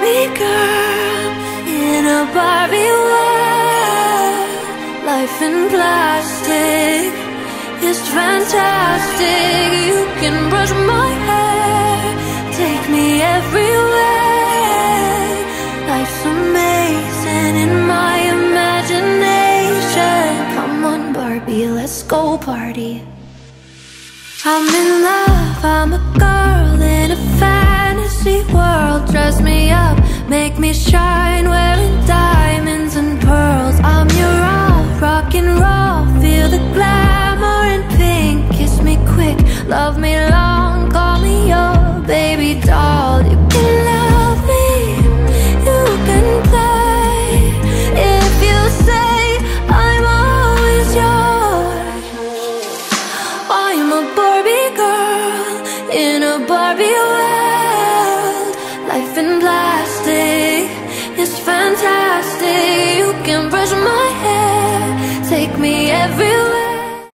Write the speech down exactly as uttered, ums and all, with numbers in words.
Barbie girl in a Barbie world. Life in plastic is fantastic. You can brush my hair, take me everywhere. Life's amazing in my imagination. Come on, Barbie, let's go party. I'm in love, I'm a girl in a fantasy world. Dress me up, make me shine, wearing diamonds and pearls. I'm your all, rock and roll, feel the glamour in pink. Kiss me quick, love me long, call me your baby doll. You can love me, you can play. If you say I'm always yours. I'm a Barbie girl in a Barbie world. Life in plastic is fantastic. You can brush my hair, take me everywhere.